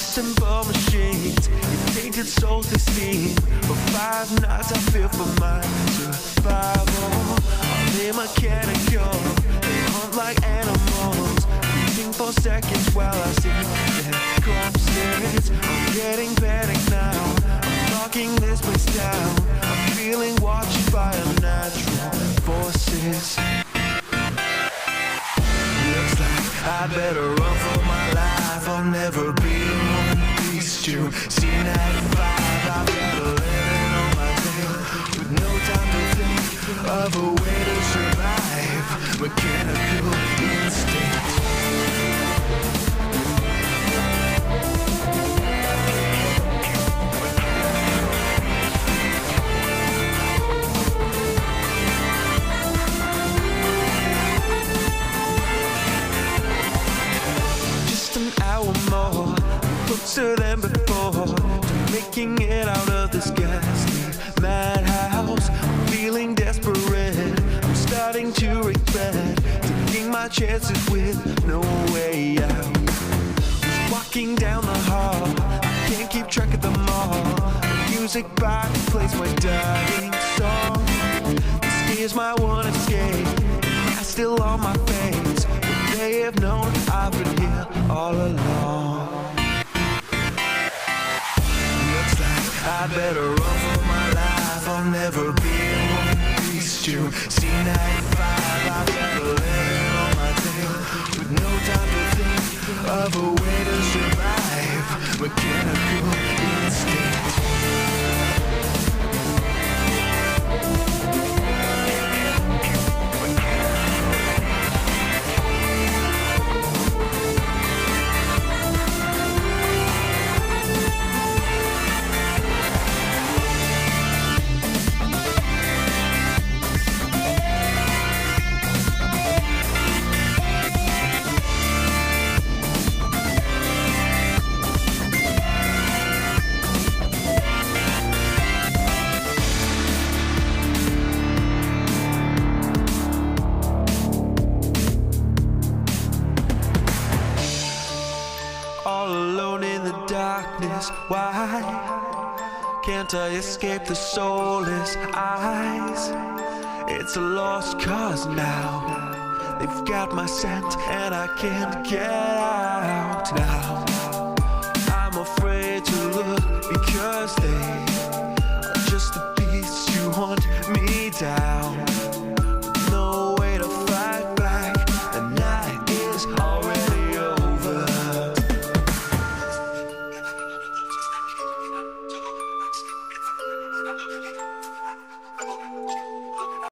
simple machines, your tainted soul to steam. For 5 nights I fear for my survival. They're mechanical, they hunt like animals, beating for seconds while I see their corpses. I'm getting panic now, I'm knocking this place down. I'm feeling watched by unnatural forces. Looks like I'd better run for my life. I'll never be one piece to see 95. I've got a living on my tail with no time to think of a way to survive. Mechanical instinct. More closer than before to making it out of this ghastly madhouse. I'm feeling desperate, I'm starting to regret taking my chances with no way out. Was walking down the hall, I can't keep track of them all. The music box plays my dying song. This is my one escape, I'm still on my face. They have known I've been here all along. Looks like I'd better run for my life. I'll never be one piece to see 95. I've got a living on my tail with no time to think of a way to survive. Mechanical instinct. All alone in the darkness, why can't I escape the soulless eyes? It's a lost cause now. They've got my scent and I can't get out now. I'm afraid to look because they are just the beasts who hunt me down.